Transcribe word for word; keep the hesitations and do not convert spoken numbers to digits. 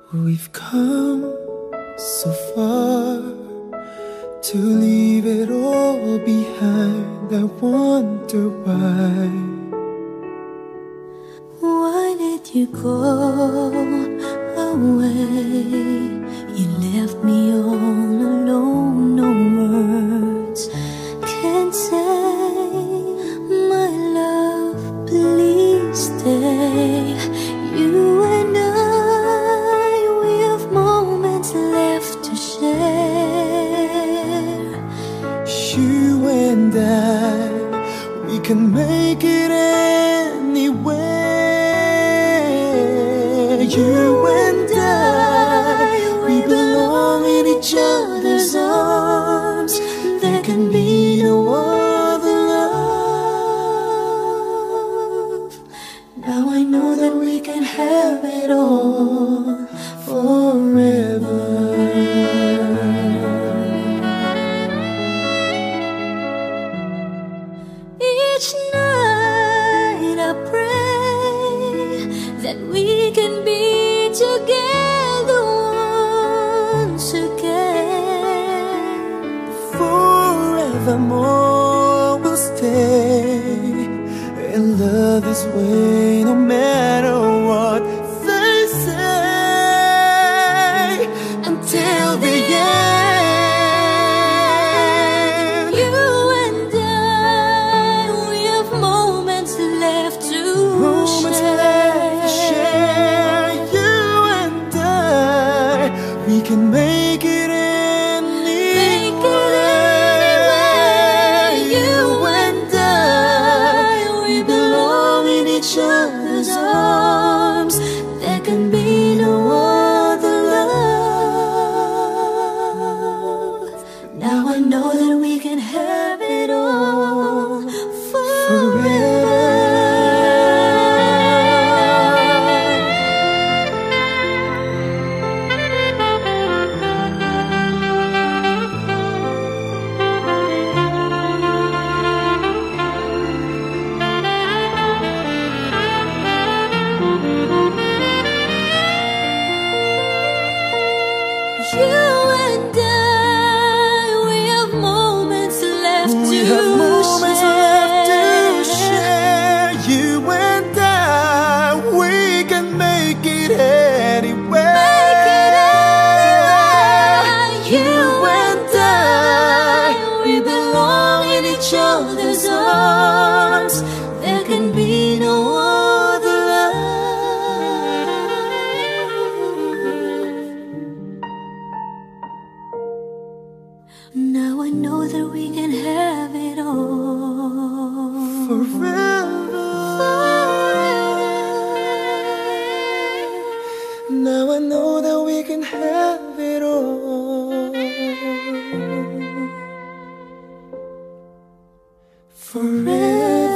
We've come so far to leave it all behind. I wonder why. Why did you go away? You left me all alone, no words can say. My love, please stay. You and I, we have moments left to share. You and I, we can make it anywhere. You and I, we belong in each other's arms. There can be no other love. Now I know that we can have it all forever. Each night I pray that we can be together once again. Forevermore we'll stay in love this way, no matter what they say, until the end. You and I, we have moments left to Moments share. left to share. You and I, we can make it Make it anywhere. You and I, we belong in each other's arms. There can be no other love. Now I know that we can have it all forever. You and I, we have moments left We to have moments share. left to share. You and I, we can make it anywhere. Make it anywhere. You and I, we belong in each other's arms. There can be no other love. Now I know that we can have it all Forever. Now I know that we can have it all forever.